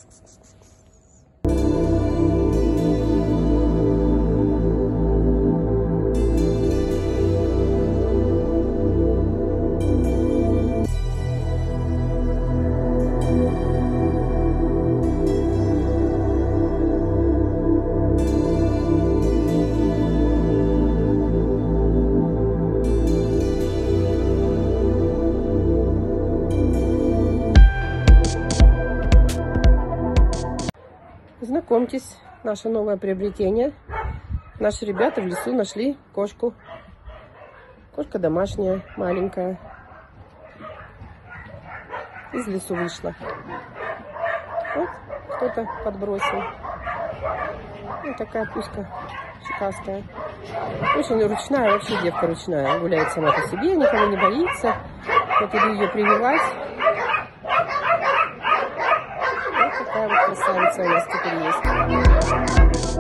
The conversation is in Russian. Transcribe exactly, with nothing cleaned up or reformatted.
Знакомьтесь, наше новое приобретение. Наши ребята в лесу нашли кошку. Кошка домашняя, маленькая. Из лесу вышла. Вот кто-то подбросил. Вот такая пуська шикастая. Очень ручная, вообще девка ручная. Гуляет сама по себе, никого не боится. Вот иду ее прививать. Вот такая вот красавица у нас теперь есть.